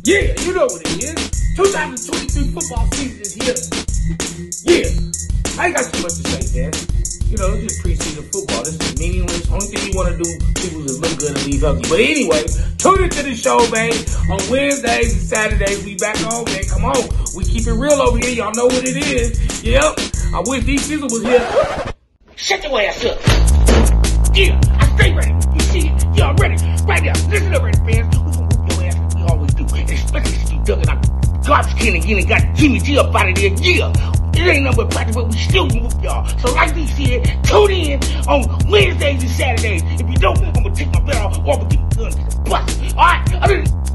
Yeah, you know what it is. 2023 football season is here. Yeah. I ain't got too much to say, man. You know, it's just preseason football. This is meaningless. Only thing you want to do, people just look good and leave healthy. But anyway, tune into the show, man. On Wednesdays and Saturdays, we back on, man. Come on. We keep it real over here. Y'all know what it is. Yep. I wish D-Sizzle was here. Shut your ass up. Yeah, I stay ready. You see it? Y'all ready? Right now. Listen up, ready, fans. We gonna whoop your ass like we always do. Especially since you dug in our garbage can again and got Jimmy G up out of there. Yeah. It ain't nothing but practice, but we still gonna whoop y'all. So like we said, tune in on Wednesdays and Saturdays. If you don't, I'm gonna take my belt off or I'm gonna get the gun to the bus. Alright?